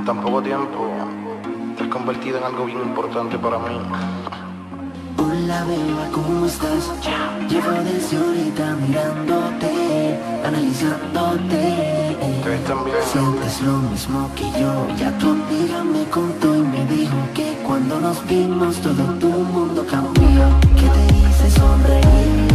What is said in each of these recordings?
En tan poco tiempo te has convertido en algo bien importante para mí. Hola beba, ¿cómo estás? Llevo desde ahorita mirándote, analizándote. Te ves tan bien. Sientes lo mismo que yo. Ya tu amiga me contó y me dijo que cuando nos vimos todo tu mundo cambió. Que te hice sonreír,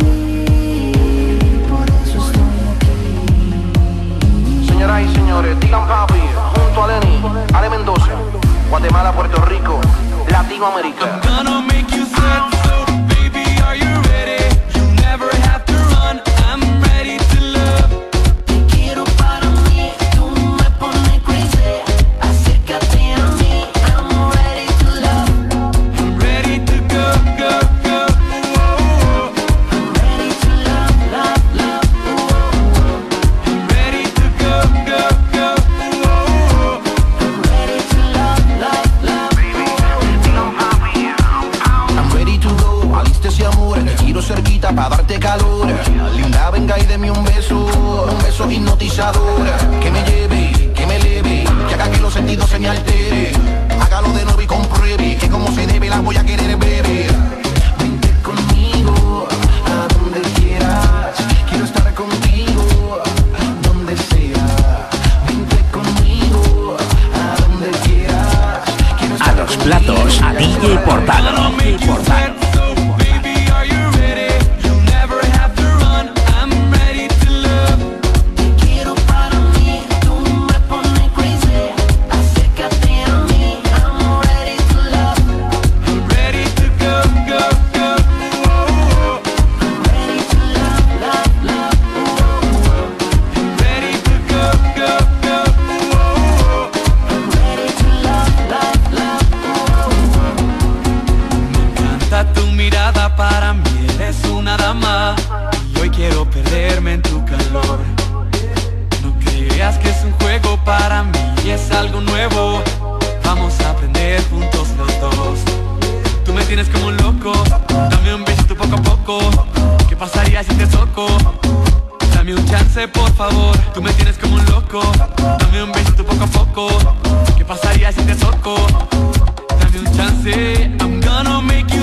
por eso estoy aquí. Señoras y señores, digan papi, junto a Lenny, Ale Mendoza, Guatemala, Puerto Rico, Latinoamérica. I'm gonna make you sweat, so baby, are you ready? You never have to run, I'm ready to love. Te quiero para mí, tú me pones crazy. Acércate a mí, I'm ready to love. I'm ready to go, go, go. Whoa. I'm ready to love, love, love. I'm ready to go, go, go. Whoa. I'm ready to love, love, love. I'm ready to go, aliste ese amor, me tiro cerquita pa' darte calor. Linda, venga y deme un beso hipnotizador. Que me lleve, que me eleve, que haga que los sentidos se me alteren. Hágalo de nuevo y compruebe, que como se debe la voy a querer beber. Vente conmigo, a donde quieras, quiero estar contigo, donde sea. Vente conmigo, a donde quieras, quiero A estar los platos, a DJ Portalo. Make you sweat, so baby, are you ready? You never have to run, I'm ready to love. Te quiero para mí, tú me pones crazy. Acércate a mí, I'm ready to love. I'm ready to go, go, go. Whoa. I'm ready to love, love, love. I'm ready to go, go, go. Whoa. I'm ready to love, love, love. Encanta tu mirada, para mí eres una dama y hoy quiero perderme en tu calor. No creas que es un juego, para mí es algo nuevo. Vamos a aprender juntos los dos. Tú me tienes como un loco, dame un besito poco a poco. ¿Qué pasaría si te toco? Dame un chance, por favor. Tú me tienes como un loco, dame un besito poco a poco. ¿Qué pasaría si te toco? Dame un chance, I'm gonna make you